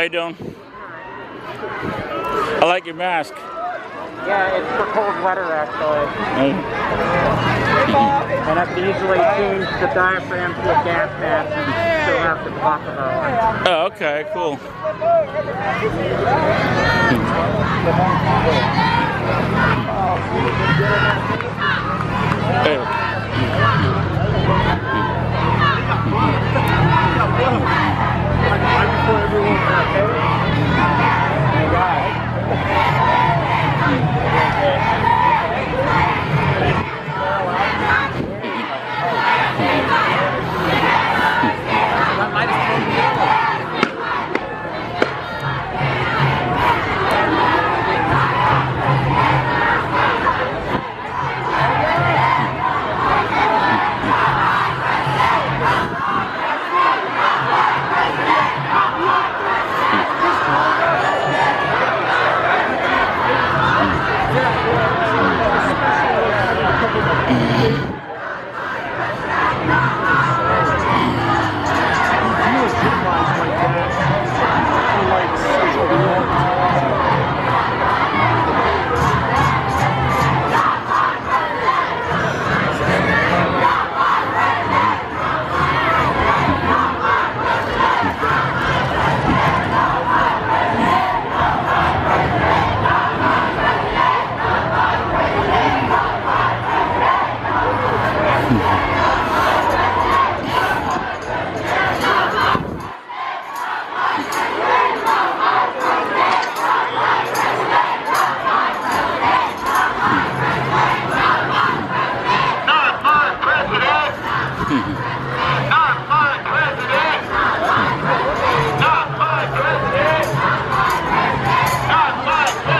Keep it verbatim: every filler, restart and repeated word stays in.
you doing? I like your mask. Yeah, it's for cold weather actually. Mm. And I can easily change the diaphragm to a gas mask and still have the top of it. Oh, okay, cool. Hmm.